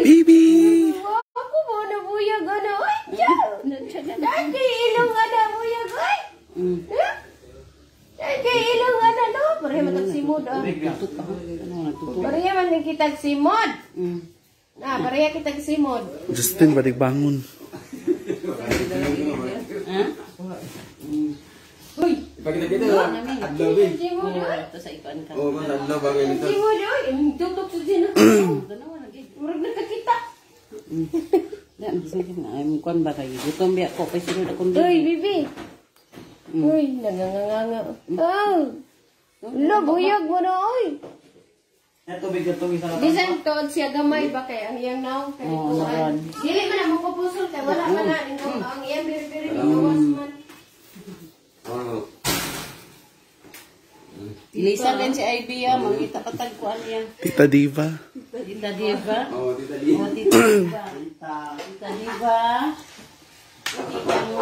Baby! Ako mo na buyag ano. Ay, dahil kay ilong ano buyag. Ay! Dahil kay ilong ano no. Pareha matagsimod. Pareha man kitag simod. Na, pareha kitag simod. Justin, balik bangun. Uy! Pagkita na, adlaw din. Ito sa ikuan ka. Oo, man, adlaw ba kayo nito? Simod, oy! Tutok sa dyan. Murag nakakita. Kuan ba kayo? Gutom biya ko kay sunod akong Uy, bibi. Uy, nanganganga. Oh! Lo, buyag mo na, oy! Tubig sa Bisan to siya gamay ba kay ang iyang naw kay kuan. Dili man na mo kupusol kay wala man na ang iyang biri-biri gawas man. Oo. Ilisan din si Ivy mangita patag kuan niya. Tita Diva. Tita Diva. Oo, Tita Di. Oh, Tita Diva. Tita Diva. Tita mo.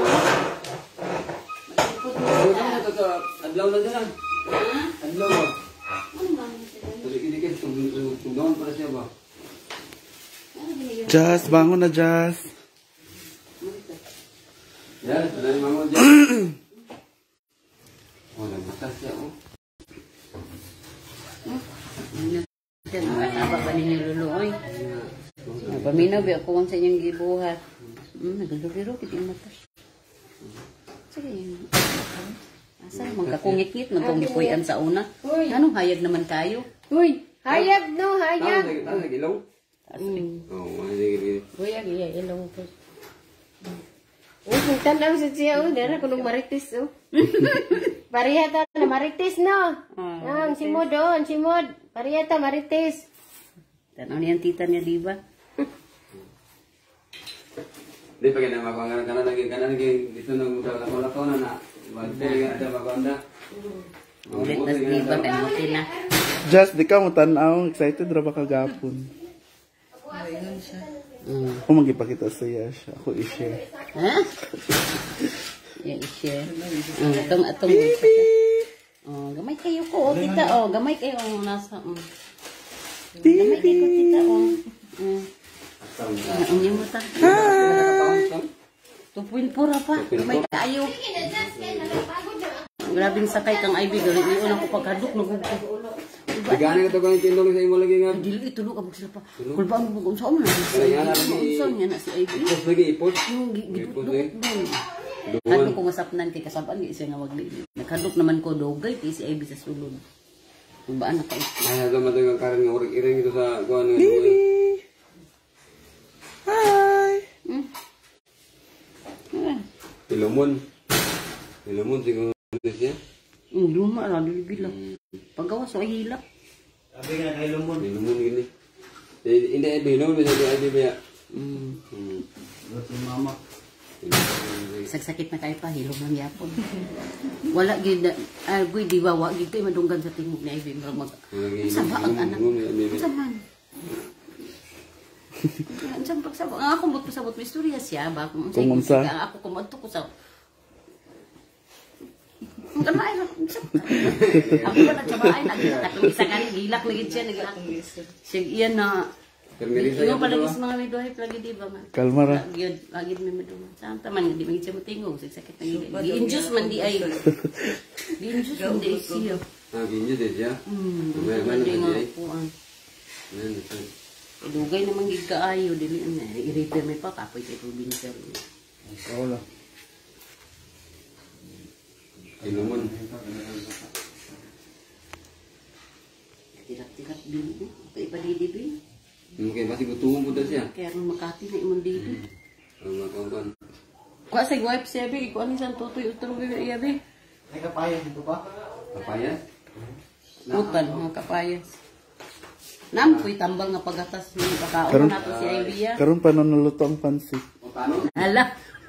Adlaw na dyan. Adlaw ba? Dikit-dikit, tunggawan para siya ba? Jazz, bangun na Jazz. Yes, wala yung mga dyan. Oh, nagmatas siya, oh. Apa ba ninyo luluoy? Paminaw biya ko kung sa inyong gibuhat. Naguliro kiti mata. Sige. Asa magkakungit-ngit magkungipuyan sa una. Anong hayag naman kayo? Uy, hayag no, hayag. Nag-ilong? Oo, nag-ilong. Buyag iya ilong ko. Uy, tandang sa siya, dara ko nung marites, oh. Parihata na marites, no? Ang simod, oh, ang simod. Parihata, marites. Tanaw niyan tita niya, di ba? Di pa kaya makuha ka na naging dito nang lako-lako na. Wala ada maganda. Ulit na si Diva, kaya mutin na. Jazz, di ka mo tanaw. Excited ra ba kagapon? Ako magipakita sa iya siya. Ako i-share. Ha? Yan, i-share. Atong. Oh, gamay kayo ko, oh, tita, oh. Gamay kayo, oh, nasa, gamay kayo ko, tita, oh. Ang yung mata. Hi! 2.4 pa. Gamay kayo. Grabing sakay kang Ivy, gawin niyo lang ko pagkaduk, nagugulog. Digana ka to kung tindong sa imo lagi nga. Dili itulo ka sila pa. Kulbaan mo kung saan na. Saan yan na si Ivy? Ipos lagi, ipos. Yung gidukot doon. Kadok ko masapnan kay kasabaan, siya nga wagli. Nakadok naman ko dogay, kay si Ivy sa sulod. Kulbaan na kayo. Ay, ito matagang karin nga uring-iring ito sa kuhan nga. Baby! Hi! Ilumon. Ilumon siguro siya. Luma na, bilang. Paggawa so ay hilak. Sabi nga kay Lumon. Lumon gini. Hindi ay bilong bisa di ay biya. Mama. Sagsakit na kayo pa, hilong ng yapon. Wala gid, boy di ba, wag gid kay madunggan sa tingog ni Ivy mag. Saba ang anak. Saman. Anjang pagsabot, ang akong bot pasabot may istorya siya ba kung unsa? Ako kumadto ko sa Kanay na. Ako ba nagsabaay na katong isa ka gilak lagi siya nagilak. Sig iyan na. Yung palagi sa mga midwife lagi di ba man. Kalma ra. Lagi may maduma. Santa man di magit siya motingog sakit na gid. Di-induce man di ay. Di-induce man di siya. Gi-induce siya. Man di nga kuan. Dugay naman gid kaayo dili na i-repair may pa kapoy kay probinsya. Wala. Ilumon. Tirak-tirak din. Ipa-didi din. Mungkin pasti gutumo po siya. Kaya nung makati na imong didi. Ang makawan. Kuha sa wife siya, be. Kuha ni San Totoy. Utulog iya, be. Ay kapayas dito ba? Kapayas? Utan, mga kapayas. Nampoy tambal nga pagatas ni pagkaon nato si Ivy. Karon pa nanuluto ang pansit. Paano? Hala.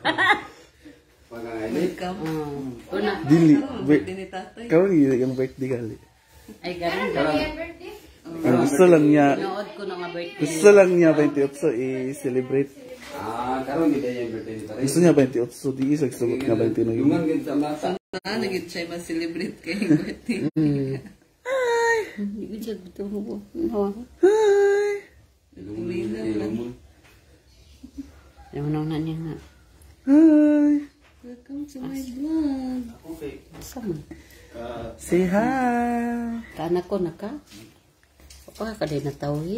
Welcome. Una. Dili. Karon gili ang birthday gali. Ay garing. Ang gusto lang niya. Nood ko na nga birthday. Gusto lang niya 28 i-celebrate. Karon gid yung birthday pa rin. Gusto niya 28 di isa sagot nga 20 na yun. Luman gid sa mata. Nagit siya ma-celebrate kay birthday. Hindi ko siya gusto mo. Hi! Ilumon. Naman niya nga. Hi! Welcome to my vlog. Asa man? Say hi! Kaanak ko na ka? Apa ka din natawhi?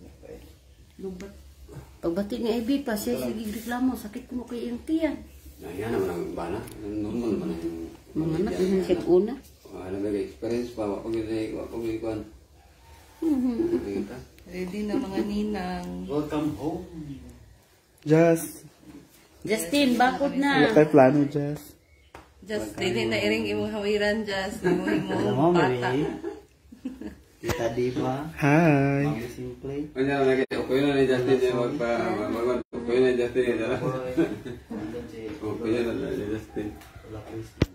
Pagbati ni Ivy pa siya sige reklamo. Sakit ko mo kay iyong tiyan. Yan naman ang bana. Normal naman ang... Mga anak naman siya una. Nag-experience pa. Wako gikuan. Ready na mga ninang. Welcome home. Just, Justin, bakod wala na. kayo plano, Just. Just, ready na iring imong hawiran, just. Imong bata. Kita Diva, Hi! Mami Simple, Ano na okay na ni Justin yung okay na ni Justin yung nandun si okay na ni Justin. Lola Kristen.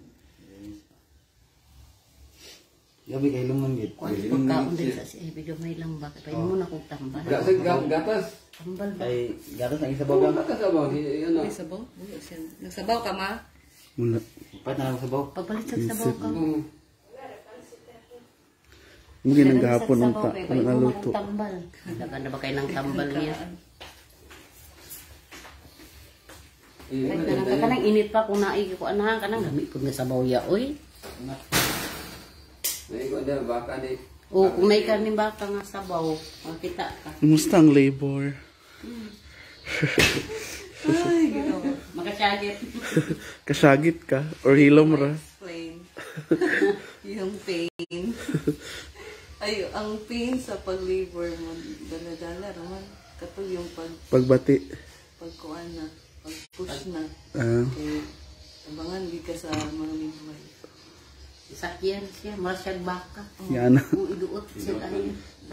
Gabi kay lumang git. Pagkaon din sa si Ivy, may lang ba? Kaya mo na kong tambal. Gatas. Tambal ba? Ay, gatas ang isa bagang. Gatas ba? Ano? May sabaw? Nagsabaw ka, ma? Wala. Pat na lang sa baw. Pagbalit sa sabaw ka. Hindi nang gahapon ng naluto. Tambal. Dagan na ba kayo ng tambal niya? Kahit na kanang init pa kung naigi ko anahan kanang gamit ko nga sabaw ya oy. Naiko dia baka di. O kung may karning baka nga sabaw, makita ka. Kumusta ang labor? Ay, ginawa. Makasagit. Kasagit ka? Or hilom ra? Explain. Yung pain. Ay, ang pain sa pag-labor mo, dala-dala naman. Katong yung Pagbati. pagkuhan na, pag-push na. Ah, Abangan di ka sa mga midwife. Sakyan siya, masyag baka. yan. Kung iduot siya tayo.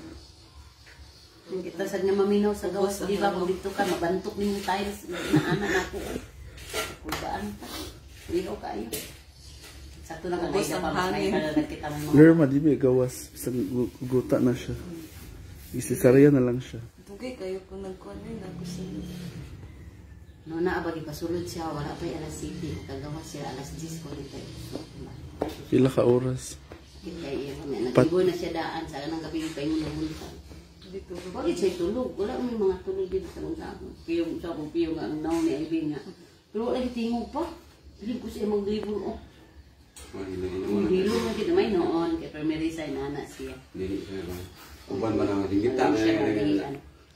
Kita sa nga maminaw sa gawas, di ba? Kung dito ka, mabantok ni yung tiles, naanan ako. Kudaan pa. Lihaw kayo. Sakto lang Ubos ka ang pa, hangin. kita mo mga. Lerma, di ba gawas? Isang guta na siya. Isisarya na lang siya. Tugay kayo kung nagkuhan na ako sa No na abadi pasulod siya, wala pa alas 7. Kagawas siya alas 10 ko dito. Pila ka oras? Kaya natibo na siya daan sa kanang gabi pa yung namunta. dito. Bakit siya tulog? Wala may mga tulog dito sa mga piyong sa akong piyong ang naon ni Ivy nga. Pero wala tingog pa. Hindi ko siya maglibol oh. Hilong na kita may noon kay Permerisa na anak siya. Dili siya ba? Uban ba na kita Ano siya na nagihan.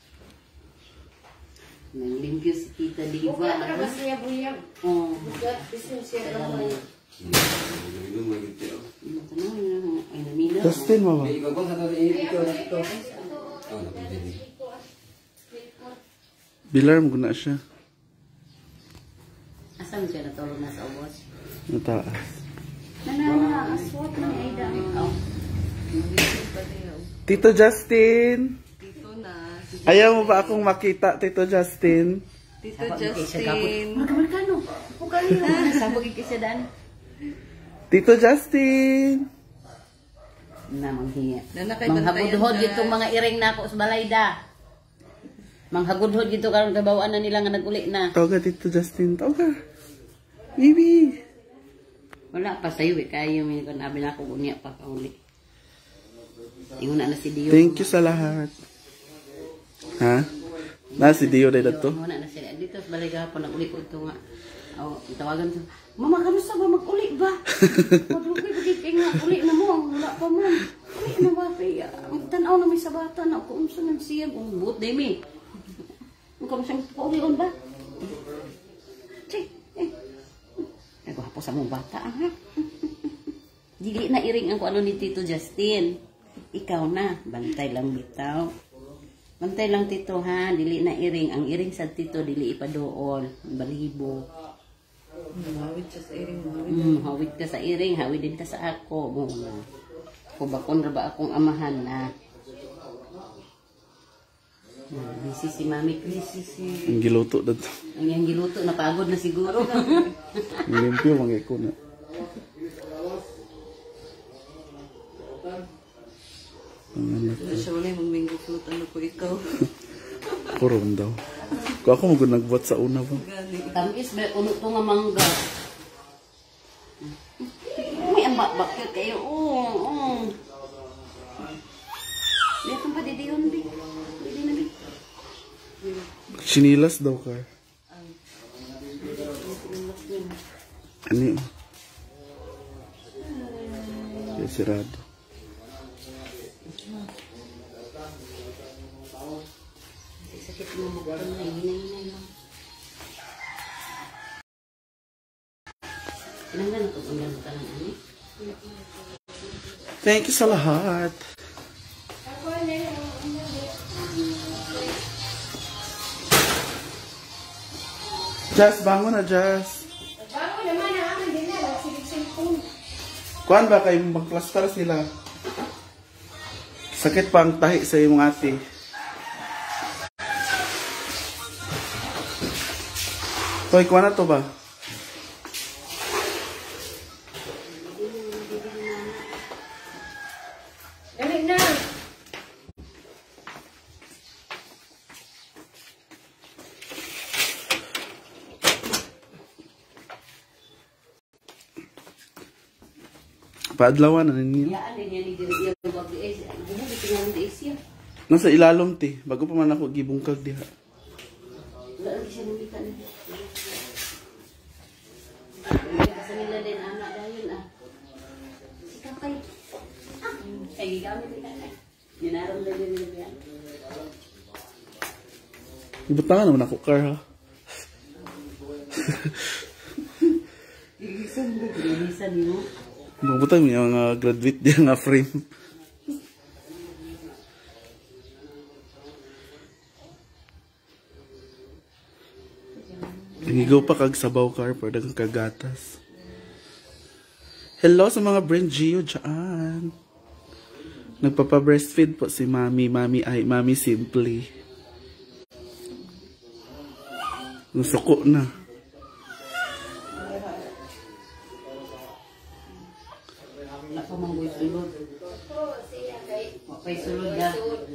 Naglimpyo si Tita Diva. Buka ka ba siya buyag? Oo. Buka, bisin siya kamay. Ay, namina. Justin, mama. Ikaw ko sa ito. Oh, napindili. Bilar mo na siya. Asan siya natulog na sa ubos? Nataas. Nanana, aswat na ni Aida. Oh. Tito Justin! Tito na. Ayaw mo ba akong makita, Tito Justin? Tito Justin. Magkamarkano. Pukali na. Sabog ikisadaan. Tito Justin! Namanghiya. Nanakay bantayan Manghagudhod dyan. itong mga iring na ako sa balayda. Manghagudhod ito karon kabawaan na nila nga naguli na. Tawag ka, Tito Justin. Tawag ka. Baby! Wala pa sa'yo eh. Kayo may kung nabi na ako unya pa kauli. Ingon na si Dio. Thank you sa lahat. Ha? Na si Dio dahil to? Ingon na sila. Dito sa balayda po naguli ko ito nga. Oh, tawagan ko. Mama, kamusta ba? Mag-uli ba? Madugay ba di nga uli na mo? Wala pa man. Uli na ba? Kaya, ang tanaw na may sabata na. Kung saan siya. Kung buot na mi. Kung kamusta paulion ba? Chay, nagwapo sa mong bata, ha? Dili na iring ang kung ano ni Tito Justin. Ikaw na. Bantay lang bitaw. Bantay lang Tito, ha? Dili na iring. Ang iring sa Tito, dili ipadool. Balibo. Hawid siya sa iring. Hawid ka sa iring, hawid din ka sa ako. Muna. Kubakon ra ba akong amahan na? Busy si Mami Chris. Ang giluto na to. Ang yung giluto, napagod na siguro. Limpyo, mga iko na. Hindi siya wala yung mango fruit. Ano ko ikaw? Kuron daw. Kung ako nagbuhat sa una ba? Gani. Tamis, may uno to nga mangga. May ambak-bak yun kayo. Oo. Meron pa didi yun, Bi. Pwede na, Bi. Chinilas daw ka. Ang Ano yun? Yung sirado. Sakit mo magkaroon na hinay-hinay mo. Nanggan ako ang gano'n ka lang, ano? Thank you sa lahat. Jazz, bangon na, Jazz. Bago naman na amin din na, nagsilig-silpon. Kuan ba kayo magplaster sila? Sakit pa ang tahi sa imong ate. Toy, kuan na to ba? Dali na. Paadlawan na ninyo. Yaan din yan ni Diri yung wag di es. Bumuhi tingnan di es yan. Nasa ilalom ti. Bago pa man ako gibungkag diha. Wala lagi siya namita na. Sa nila din anak dahil si kakay. Ay gigamit ni kakay. Ginaram na din nila yan. Ibutangan naman ako car ha. Ilisan mo. Magbutang mo yung mga graduate diya nga frame. Nangigaw pa kag sabaw car para dagang kagatas. Hello sa mga Brand Gio dyan. Nagpapa-breastfeed po si Mami. Mami Simply. Nusuko na. Wala pa manggoy sulod. Wapay sulod na.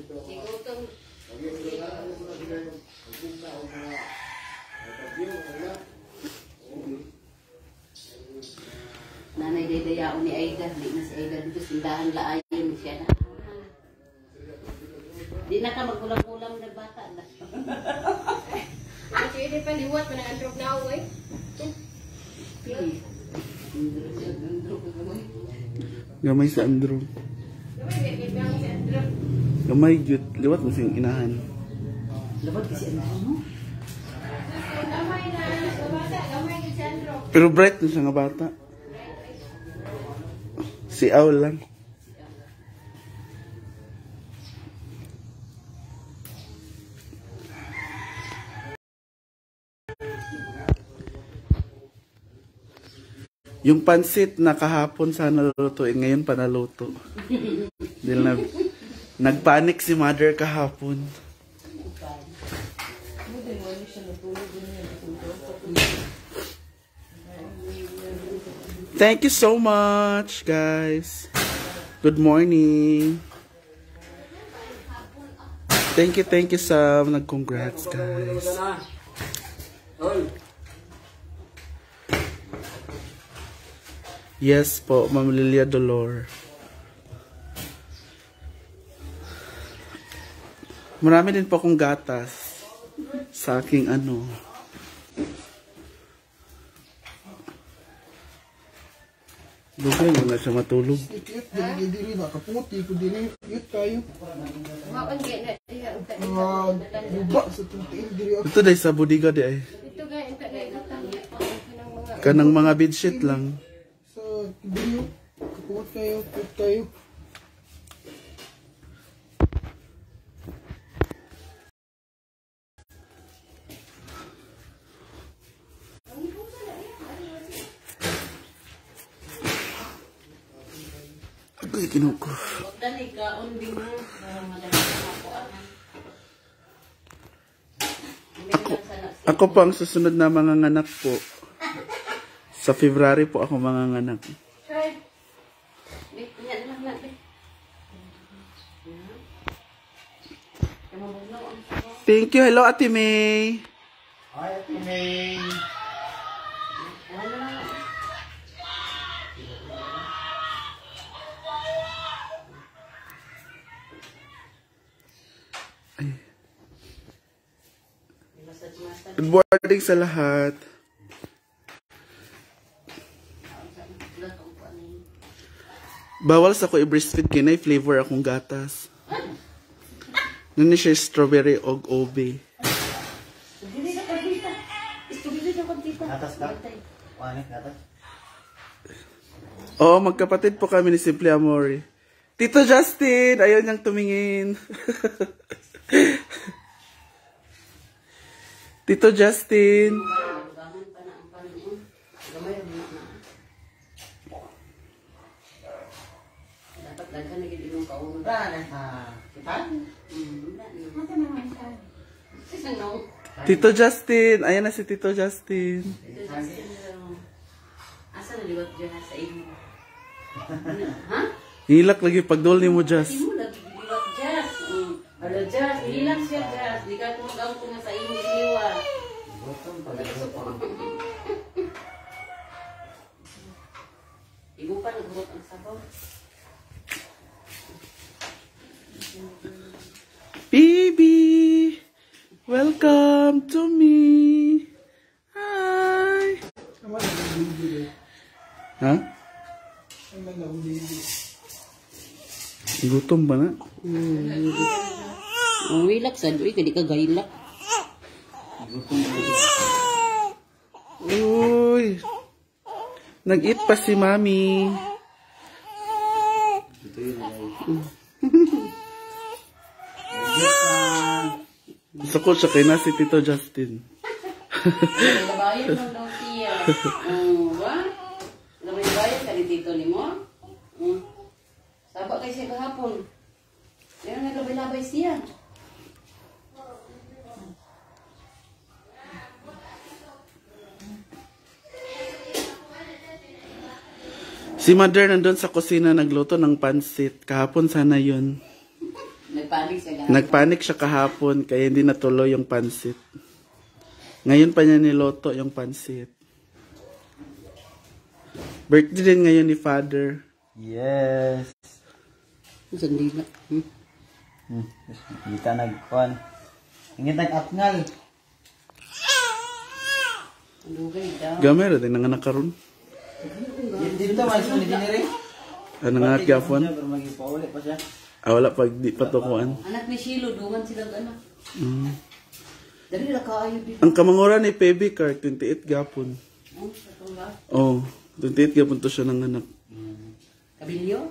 Nanay daydayaon ni Aida. Di na si Aida dito. Sindahan laayon siya na. Di na ka magkulang-kulang na bata na. Kasi hindi pa liwat, manang-androg na ako eh. Gamay sa Andrew. Gamay gyud. Liwat mo siyang inahan. Labad kasi ano mo? Gamay na, bata, gamay ni Sandro. Pero bright na siya nga bata. Si Aul lang. Yung pansit na kahapon sana lutuin, ngayon pa naluto. Dahil nagpanik si mother kahapon. Thank you so much, guys. Good morning. Thank you sa nag-congrats, guys. Yes po, Ma'am Lilia Dolor. Marami din po akong gatas sa aking ano. Lugay mo na siya matulog. Dili na kaputi ko dili. Yut kayo. Mawan gaya na, Buba sa tutiin dili. Ito dahil sa bodega di ay. ito gaya, ito gaya, Kanang mga bedsheet lang. Sa dili. Kaput kayo, put kayo. Agoy, kinuko. Dali ka, unding mo. Madali ako anan. Ako po ang susunod na mga nganak po. Sa February po ako mga nganak. Yan lang natin. Thank you. Hello, Ate May. Ay, Ate May. Good morning sa lahat. Bawal sa ko i-breastfeed kinay flavor akong gatas. Nani siya strawberry og ube. Gatas ka? Ano, gatas? Oo, magkapatid po kami ni Simple Amore. Tito Justin, ayaw niyang tumingin. Tito Justin. Dapat daghan na gid imong kauno. Tito Justin, ayan na si Tito Justin. Asa na liwat dyan sa imo? Ha? Hilak lagi pagdol ni mo, Just. Imo lagi liwat dyan. Ala dyan, hilak siya dyan. Di ka tumagaw ko nga sa imo iniwa. Ibu pa nagurot ang sabaw. Baby, welcome to me. Hi. Ha? Gutom ba na? Ang wilak sa doy, kadi ka gailak. Uy. Nag-eat pa si Mami. Gusto ko siya kay na si Tito Justin. Labayan mo daw siya. Wa? Labayan ka ni Tito ni mo? Saba kay siya kahapon. Kaya naglabay-labay siya. Si Mother nandun sa kusina nagluto ng pansit. Kahapon sana yun. Nagpanik siya kahapon. Nagpanik siya kahapon kaya hindi natuloy yung pansit. Ngayon pa niya niloto yung pansit. Birthday din ngayon ni Father. Yes. Sandila. Hindi ka nagkuhan. Hindi nag-apngal. Dugay daw. Gamera din nanganak karon. Dito mas mo ni dinire. Ano nga gafon? Pero magipauli pa siya. Wala pag di patukuan. Anak ni Shilo, dungan sila anak. Dali na kaayo dito. Ang kamanguran ni Baby Car 28 gapon. Oh, 28 gapon to siya ng anak. Kabilyo?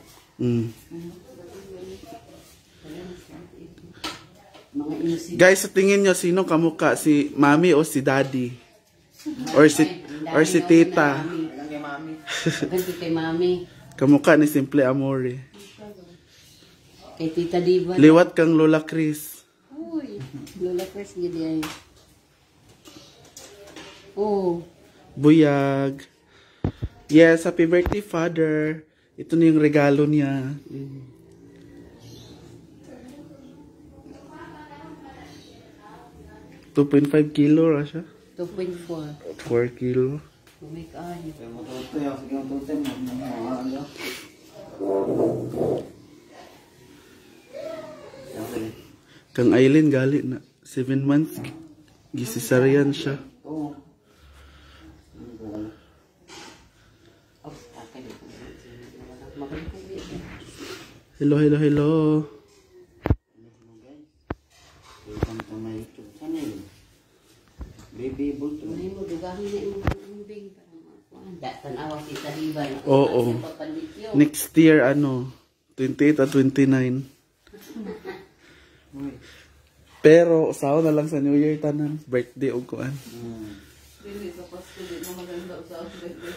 Mga inusin. Guys, sa tingin nyo sino kamukha, si Mami o si Daddy? Or si Tita? Lang kay mami. Ganti kay Mami. Kamukha ni Simple Amore. Kay Tita Diva. Liwat kang Lola Chris. Uy, Lola Chris gidi ay. Oh, Buyag. Yes, happy birthday, Father. Ito na yung regalo niya. 2.5 kilo ra siya. 2.4. 4 kilo. Umay kaayo. Pero mo tutoy ako sige mo tutoy mo. Kang Aileen gali na 7 months. Gisisarian siya. Oo. Oh, takay dito. Mabalik ko dito. Hello, hello, hello. Welcome to my YouTube channel. Baby Bulto. May mo dugahin na imong big para makuan. Tanawa si Tita Diva. Oo. Next year, 28 at 29. Pero, usaw na lang sa New Year tanan. Birthday o kuan. Dili sa Pasko, di na maganda sa birthday.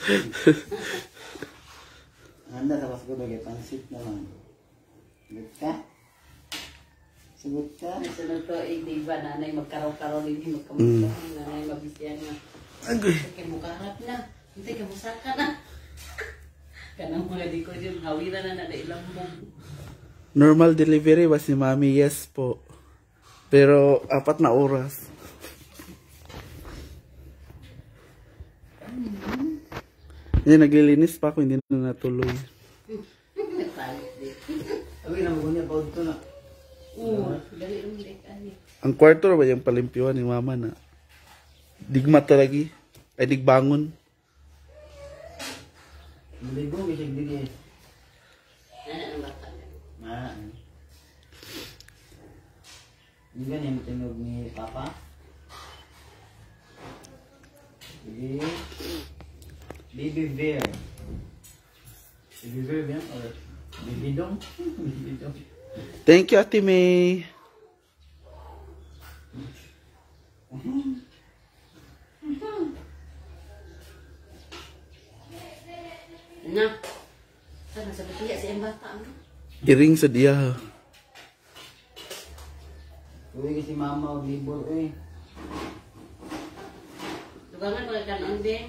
Handa sa Pasko bagay pansit naman. Sagot ka? Sagot ka? Sunod to, Diva, nanay magkaraw-karaw din magkamusta. Nanay mabisyan na. Agoy. Kaya mo kaharap na. Hindi ka musaka na. Kanang mga di ko din, hawiran na na ilang mong. Normal delivery ba si Mami? Yes po. Pero 4 na oras. Yan, naglilinis pa ako, hindi na natuloy. Nagpalit din. Sabi na mo niya baud to na. Oo, dali yung ay. Ang kwarto ba yung palimpyuan ni Mama na digmat talagi? Ay digbangon. Ligo bisig dili. Hindi ba yung tinog ni Papa? Baby bear. Baby bear ba yan? Or baby dong? Baby dong. Thank you, Ate May. Na. Sana sa katiya sa iyang bata. Ano? Iring sa diya. Uy, kasi mama o libur, uy. Tugangan mga kanon, be.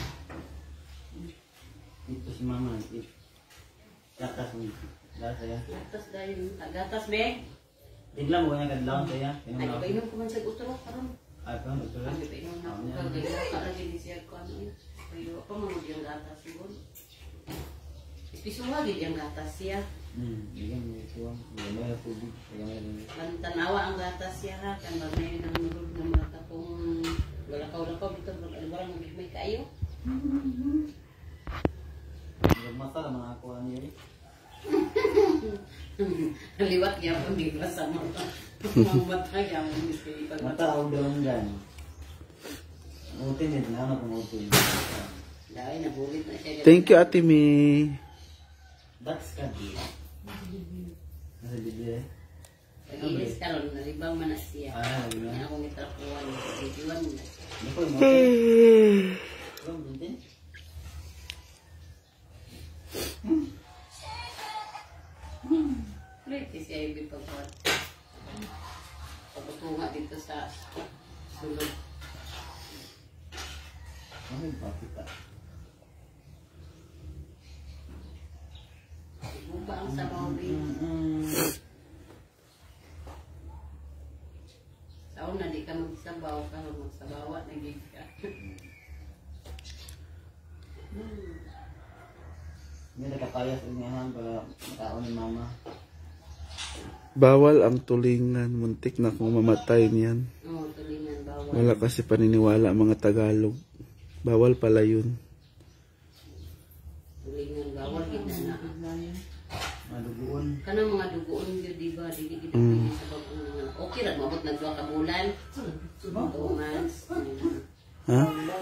Ito si mama. Gatas mo. Gatas ya. Gatas dahil. Gatas, be. Tignan mo kanya kadlaw saya. Ay, painom ko man sa utro. Karon. Ay, pa, ito lang. Ay, painom na ako. Kagaya ka lagi ni siya ko. Ano yun? Pero pa mamod yung gatas yun. Ipisuha gid yung gatas siya. Bigyan mo ito. Bigyan mo tubig. Tanawa ang gatas siya ha. Kan ba may nanurod na mga tapong galakaw-lakaw dito. Barang may kayo. Masala mga ako ano yun. Liwat niya pun di rasa mata. Mata niya pun di pag Mata ako doon dyan. Utin din. Ano kung utin? dahil nabulit na siya. Thank you, Ate May. That's kadi. Nasa bibig eh. Pag-ilis ka ron, nalibang man na siya. Yun Kaya akong itrapuan. Iwan mo na. Ano ko yung utin? Ano utin? Pretty siya yung pagpapot. Pagpatunga dito sa sulod. Ano yung papita? Buba ang sabaw rin. Saon na di ka magsabaw ka, magsabawa na gig ka. Hindi nakapayas ang ngayon para makaon ni mama. Bawal ang tulingan. Muntik na kung mamatay niyan. Oo, tulingan, bawal. Wala kasi paniniwala ang mga Tagalog. Bawal pala yun. Tulingan, bawal kita na. Madugoon. Kanang mga dugoon yun, di ba? Di kita pwede sa pag-unang. Okay lang, mabot na 2 ka bulan. 2 months. Ha?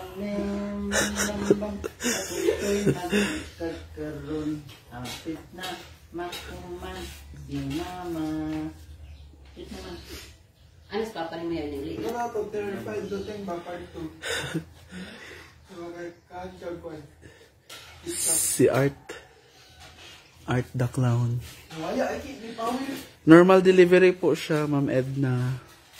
Kagkaroon. Hapit na makuman. Si mama. Hapit naman. Ano sa papa ni Mayor Nili? Wala to, 35 duteng ba part 2. Mga kansal ko. Si Art. Art the Clown. Wala, ay di power. Normal delivery po siya, Ma'am Edna.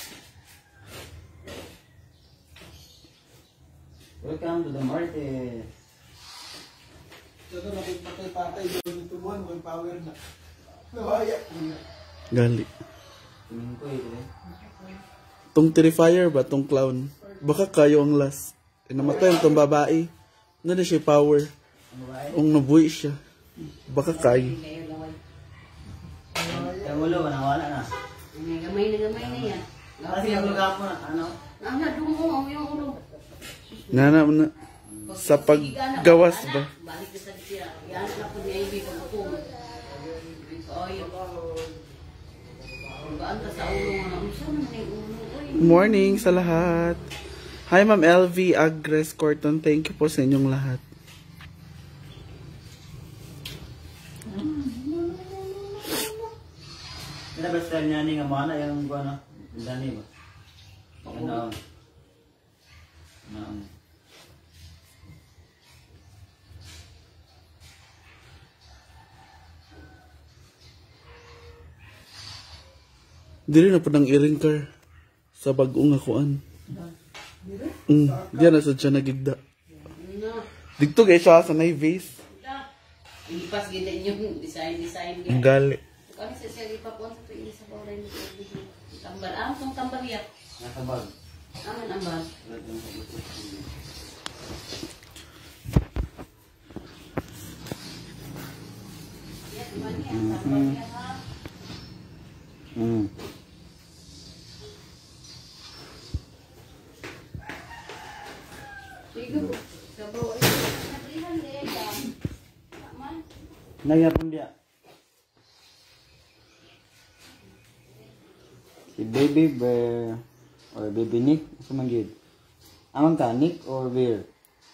Welcome to the market. Ito na patay-patay doon ito mo, may power na. Nawaya. Gali. Tingin ko eh. Tong terrifier ba? Tong clown? Baka kayo ang last. Namatay ang tong babae. Ano na siya power? Kung nabuhi siya. Baka kayo. Kayo laway. Yung ulo, nawala na. Gamay na yan. Kasi yung lugar po na, ano? Ano, dungo yung ulo. Nana na. Sa paggawas ba? Balik na sa siya. Yan na po niya ibig ang ukong. Ay, baan ka sa ulo nga. Saan naman yung ulo? Morning sa lahat. Hi Ma'am LV Agres Corton. Thank you po sa inyong lahat. Kaya ba style niya ni nga mana yung ano? Dani ba? Ano? Ano? Dili na po ng iring car. Sa bagong akuan. Diyan na sa siya nagigda. Dito guys siya sa na-vase. Ilipas gina yung design. Ang gali. Ano siya ipapon sa tuwing sa bawal yung tambal. Ah, itong tambal yan. Nakabag. Aman ang bag. Yan, man yan. Tambal yan ha. Sigo. Sa bawal yung naglihan nila. Aman. Nagapon dia. Si B. Baby Bear or Baby Nick? Asa man gyud? Amang ka, Nick or Bear?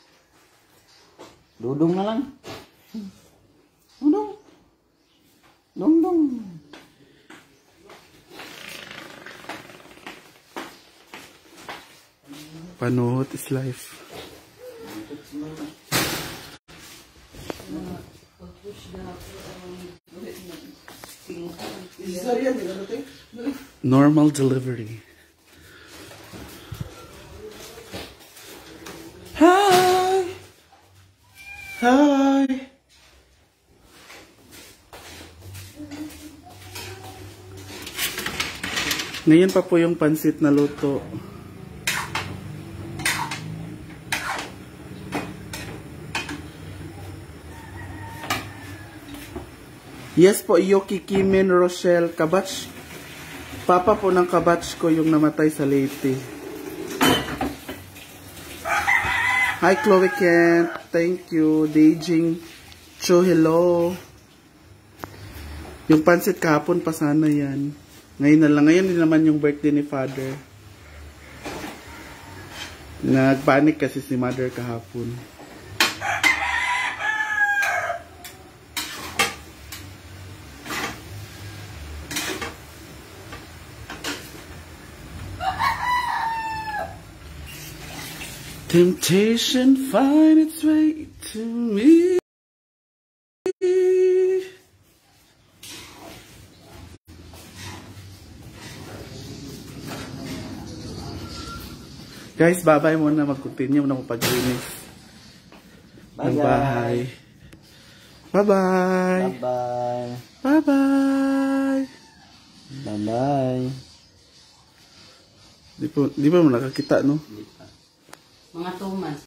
Dudong na lang. Dudong. Dong. Panuhot is life. Normal delivery. Hi! Hi! Ngayon pa po yung pansit na luto. Yes po, Yoki Kimin Rochelle, kabatch. Papa po ng kabatch ko yung namatay sa Leyte. Hi Chloe Kent, thank you. Daijing Cho, hello. Yung pansit kahapon pa sana yan. Ngayon na lang, ngayon din naman yung birthday ni Father. Nagpanik kasi si Mother kahapon. Temptation find its way to me. Guys, bye-bye muna. Mag-continue muna mag-paglinis ng bahay. Bye-bye. Bye-bye. Bye-bye. Bye-bye. Di pa mo nakakita, no? Mga 2 months.